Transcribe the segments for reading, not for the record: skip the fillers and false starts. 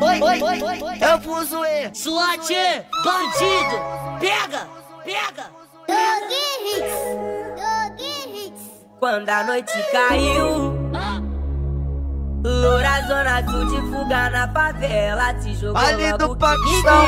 É o Fuzuê. SWAT, bandido, pega, pega. Quando a noite caiu, loura zona azul de fuga na favela, se jogou Ali logo do Paquistão.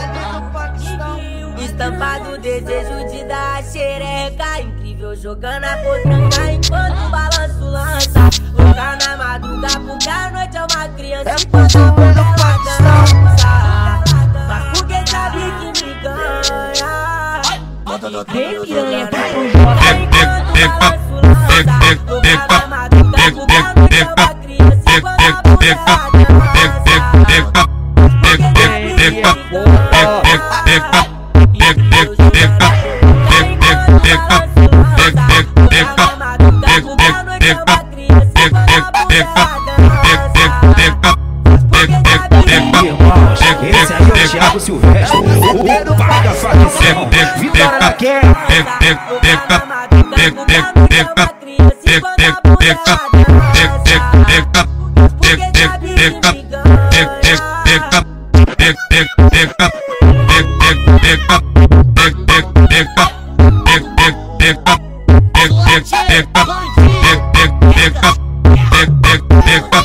estampado desejo de dar a xereca, incrível jogando a potranca enquanto o balanço lança. Louca na madruga porque a noite é uma criança enquanto a bunda ela dança. Mas porque sabe que me ganha. Vem piranha pra Esse aí é o Thiago Silvestre, o pai da facção, Vitória da Guerra. bandido.